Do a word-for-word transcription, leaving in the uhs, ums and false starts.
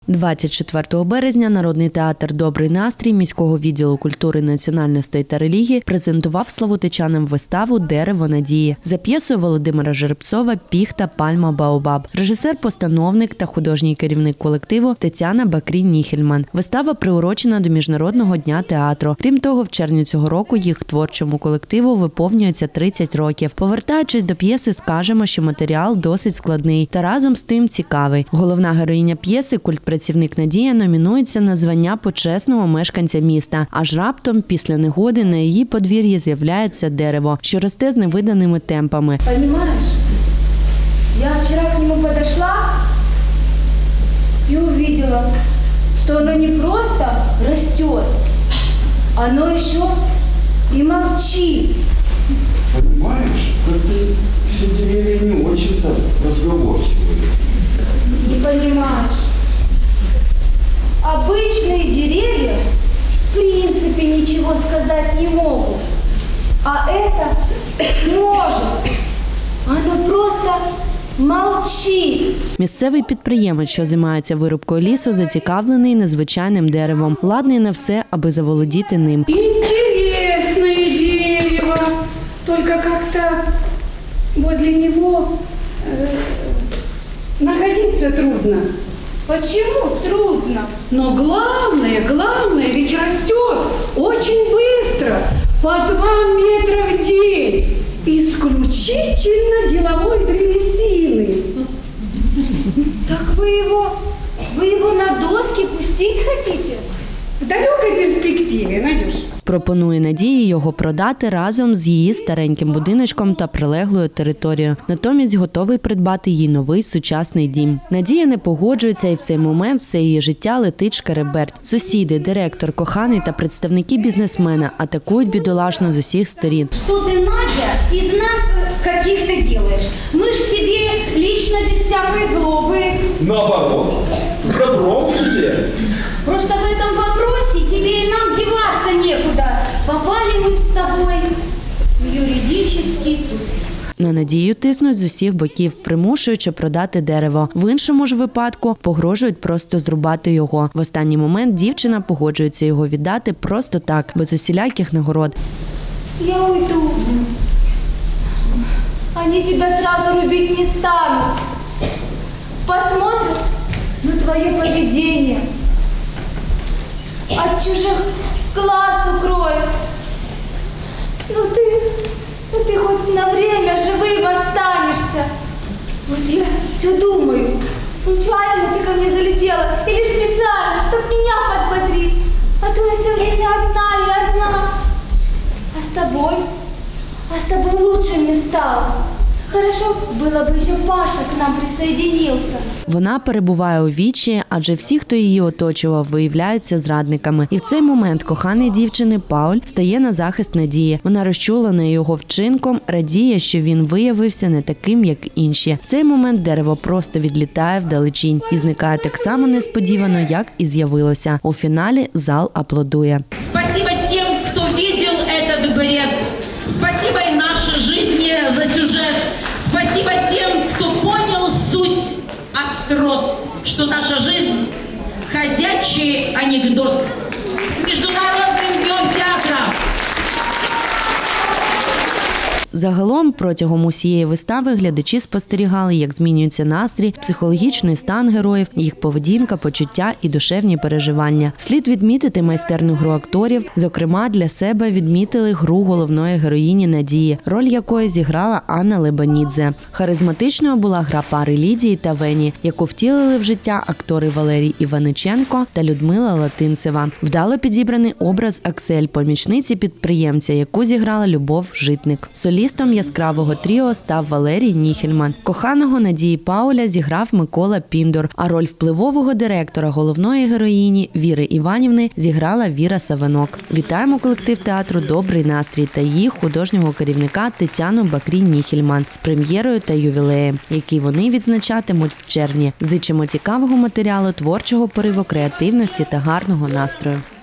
двадцять четвертого березня Народний театр «Добрий настрій» міського відділу культури, національностей та релігії презентував славутичанам виставу «Дерево надії» за п'єсою Володимира Жеребцова «Піхта, пальма, баобаб». Режисер-постановник та художній керівник колективу Тетяна Бакрій-Ніхельман. Вистава приурочена до Міжнародного дня театру. Крім того, в червні цього року їх творчому колективу виповнюється тридцять років. Повертаючись до п'єси, скажемо, що матеріал досить складний та разом з тим цікавий. Головна героїня п'єси, культпрацівник Надія, номінується на звання почесного мешканця міста. Аж раптом, після негоди, на її подвір'ї з'являється дерево, що росте з невиданими темпами. Понимаешь, я вчера к нему подошла и увидела, что оно не просто растет, оно еще и молчит. Понимаешь, как-то все деревья не очень-то разговорчивые. Не понимаешь. Обычные деревья в принципе ничего сказать не могут, а это может. Оно просто молчить. Місцевий підприємець, що займається вирубкою лісу, зацікавлений незвичайним деревом, ладний на все, аби заволодіти ним. Интересное дерево, только как-то возле него э, находиться трудно. Почему трудно? Но главное, главное, ведь растет очень быстро, по два метра в день, исключительно деловой древесины. Так вы его, вы его на доски пустить хотите? В далекой перспективе, Надюш. Пропонує Надії його продати разом з її стареньким будиночком та прилеглою територією. Натомість готовий придбати їй новий сучасний дім. Надія не погоджується, і в цей момент все її життя летить шкереберть. Сусіди, директор, коханий та представники бізнесмена атакують бідолашно з усіх сторін. Что ты, Надя, из нас каких-то делаешь? Мы ж к тебе лично без всякой злобы. Наоборот, с добром тебе. Просто в этом вопросе тебе и нам деваться некуда. Попали мы с тобой в юридический тур. На Надію тиснуть з усіх боків, примушуючи продати дерево. В іншому ж випадку погрожують просто зрубати його. В останній момент дівчина погоджується його віддати просто так, без усіляких нагород. Я уйду. Они тебя сразу рубить не станут. Посмотрят на твое поведение. От чужих глаз укроют. Ну ты, ну ты хоть на время живым останешься. Вот я все думаю, случайно ты ко мне залетела или специально, чтоб меня подбодрить. А то я все время одна и одна. А с тобой, а с тобой лучше мне стало. Хорошо было бы еще Паша к нам присоединился. Вона перебуває у відчаї, адже всі, хто її оточував, виявляються зрадниками. І в цей момент коханий дівчини Пауль стає на захист Надії. Вона розчулена його вчинком, радіє, що він виявився не таким, як інші. В цей момент дерево просто відлітає вдалечінь і зникає так само несподівано, як і з'явилося. У фіналі зал аплодує. Спасибо тем, кто видел этот бред. Спасибо и нашей жизни за сюжет. Спасибо тем, кто понял суть острот, что наша жизнь – ходячий анекдот. С Международным днем театра! Загалом, протягом усієї вистави глядачі спостерігали, як змінюється настрій, психологічний стан героїв, їх поведінка, почуття і душевні переживання. Слід відмітити майстерну гру акторів. Зокрема, для себе відмітили гру головної героїні Надії, роль якої зіграла Анна Лебанідзе. Харизматичною була гра пари Лідії та Вені, яку втілили в життя актори Валерій Іваниченко та Людмила Латинцева. Вдало підібраний образ Аксель, помічниці підприємця, яку зіграла Любов Житник. Солістом яскравого тріо став Валерій Ніхельман. Коханого Надії Пауля зіграв Микола Піндор, а роль впливового директора головної героїні Віри Іванівни зіграла Віра Савенок. Вітаємо колектив театру «Добрий настрій» та їх художнього керівника Тетяну Бакрій-Ніхельман з прем'єрою та ювілеєм, який вони відзначатимуть в червні. Зичимо цікавого матеріалу, творчого пориву, креативності та гарного настрою.